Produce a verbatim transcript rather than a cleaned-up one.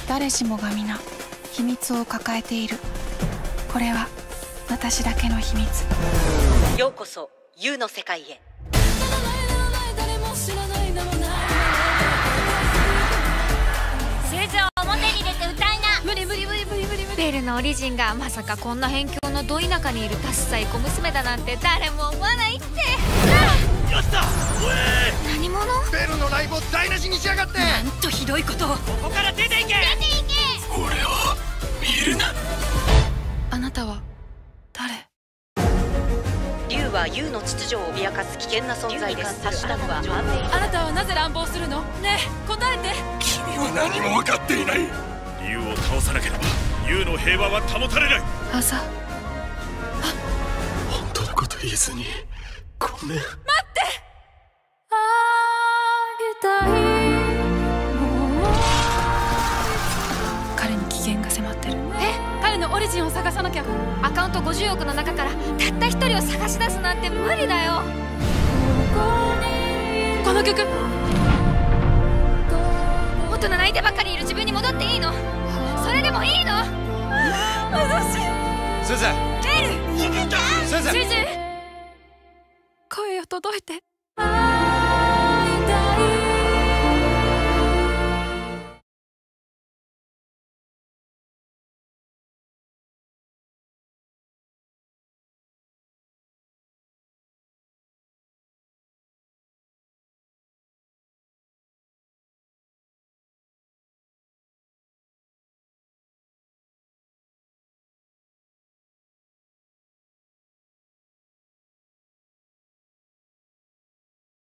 誰しもが皆秘密を抱えている。これは私だけの秘密。 ようこそ ユー の世界へ。 通常表に出て歌いな。無理無理無理無理無理無理。ベルのオリジンがまさかこんな辺境のど田舎にいるダッサい小娘だなんて誰も思わないって。 やった。おい、 何者？ ベルのライブを台無しにしやがって。 なんとひどいことを。ここから出ていけ。出ていけ。 俺を見るな。 あなたは誰？ 竜は ユー の秩序を脅かす危険な存在です。ハッシュタグはあなたはなぜ乱暴するの？ねえ答えて。 君は何も分かっていない。竜を倒さなければ ユー の平和は保たれない。 朝。 本当のこと言えずにごめん。 待って。あげたい。 彼に危険が迫ってる。 え、彼のオリジンを探さなきゃ。アカウントごじゅうおくの中からたった一人を探し出すなんて無理だよ。この曲。元の泣いてばかりいる自分に戻っていいの？それでもいいの？私先生。 ベル。 先生。 主人。声よ届いて。